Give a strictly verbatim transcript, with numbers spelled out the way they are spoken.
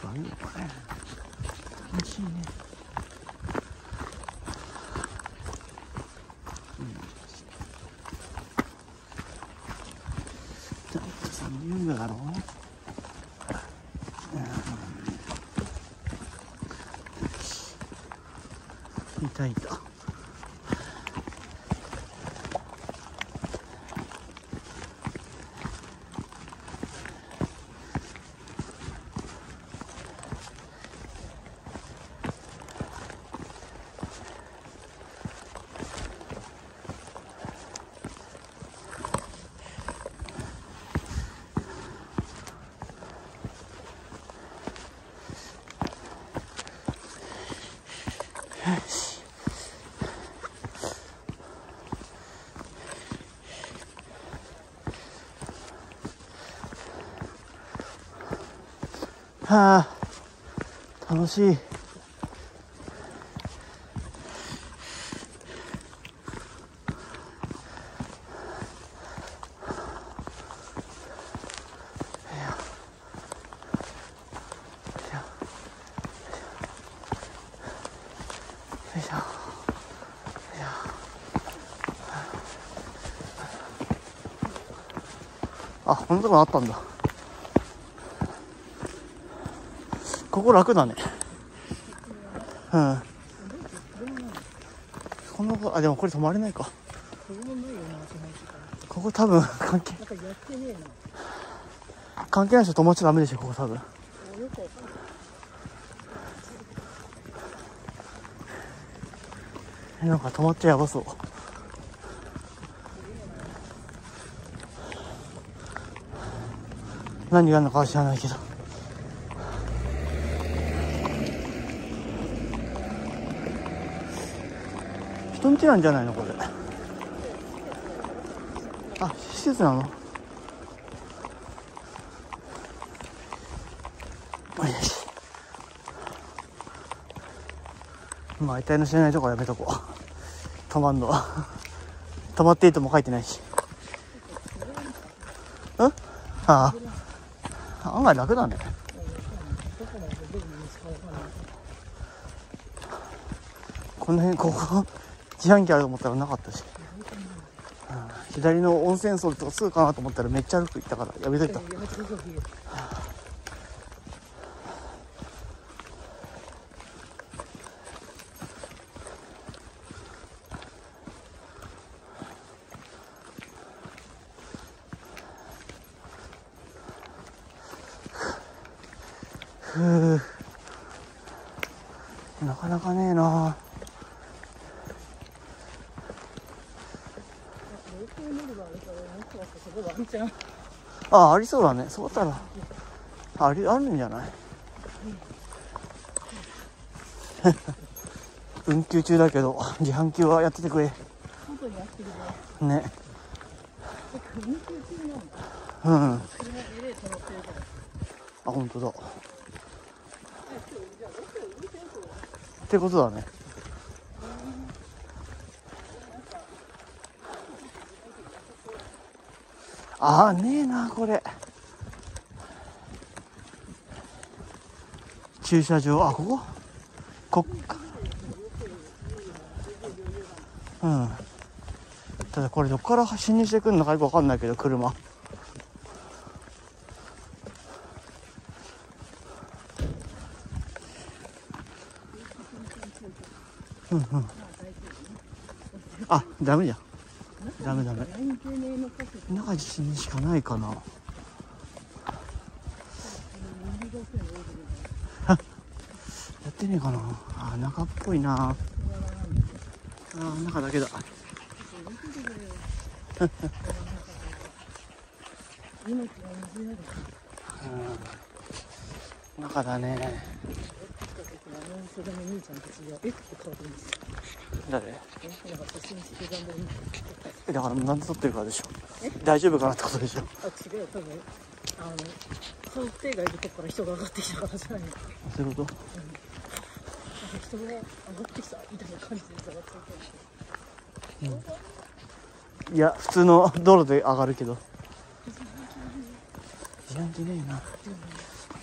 かいいのかね。楽しいね。うん。さんじゅうびょうだろう。うん。いたいた。はあ、楽しい。あ、こんなとこあったんだ。ここ楽だね。うん。このあ、でもこれ止まれないか。ここ多分関係関係ない人止まっちゃダメでしょ、ここ多分。なんか止まっちゃやばそう。何があるのかは知らないけど。人んちなんじゃないのこれ。あ、施設なの。よし。まあ得体の知らないとこはやめとこう。止まんのは止まっていいとも書いてないし。うん？ああ、案外楽だね。この辺、ここ自販機あると思ったらなかったし、うん、左の温泉層とかすぐかなと思ったらめっちゃ歩く行ったからやめといた。ふう、なかなかねえな。あ、ありそうだね。そうだったらあり、あるんじゃない運休中だけど自販機はやっててくれ。本当にやってるね。ね。うん。あ、本当だ。ってことだね。ああ、ねえなこれ。駐車場、あ、こここっか。うん。ただこれどっから進入してくるのかよくわかんないけど、車。うんうん。あ、ダメじゃん。ダメダメ。中にしかないかな。やってねえかな。あ、中っぽいな。あ、中だけだ。うん、中だね。誰？だからなんで撮ってるからでしょ。大丈夫かなってことでしょ。あ、違う、多分あの想定外のとこから人が上がってきたからじゃないの。そういうこと？うん、人が上がってきたみたいな感じで上がってきた。うん、いや普通の道路で上がるけど。自販機ねえな。